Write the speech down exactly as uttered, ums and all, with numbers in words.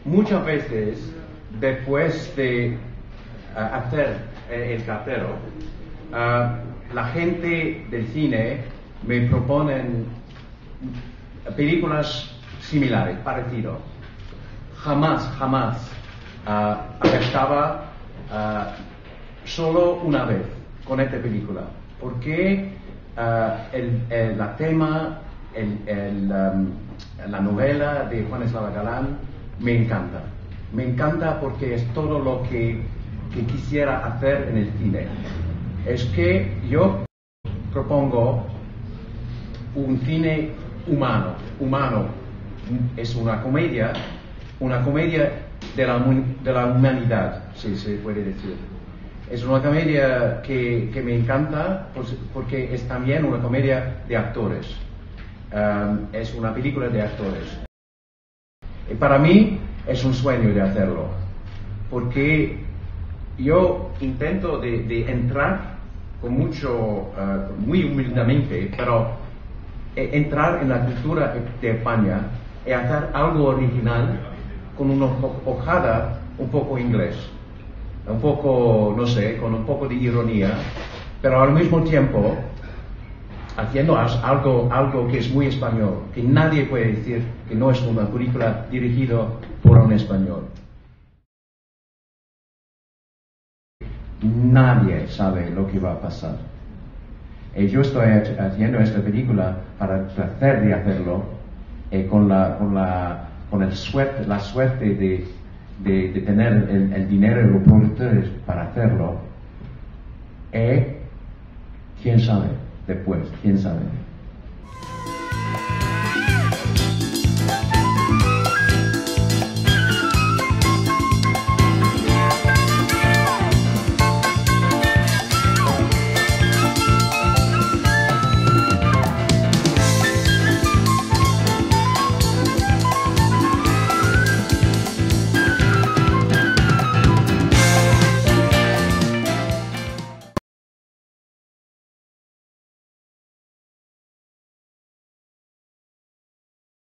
muchas veces, después de uh, hacer eh, el cartero, uh, la gente del cine me proponen películas similares, parecidas. Jamás, jamás uh, estaba uh, solo una vez con esta película, porque uh, el, el la tema, el, el, um, la novela de Juan Eslava Galán me encanta. Me encanta porque es todo lo que, que quisiera hacer en el cine. Es que yo propongo un cine humano, humano. Es una comedia, una comedia de la, de la humanidad, si se puede decir. Es una comedia que, que me encanta porque es también una comedia de actores. Um, es una película de actores. Y para mí es un sueño de hacerlo, porque yo intento de, de entrar con mucho, uh, muy humildemente, pero eh, entrar en la cultura de España y hacer algo original con una hojada un poco inglés, un poco, no sé, con un poco de ironía, pero al mismo tiempo haciendo algo, algo que es muy español, que nadie puede decir que no es una película dirigida por un español. Nadie sabe lo que va a pasar. Y yo estoy haciendo esta película para tratar de hacerlo eh, con, la, con, la, con el suerte, la suerte de, de, de tener el, el dinero y los productores para hacerlo. Y quién sabe después, quién sabe.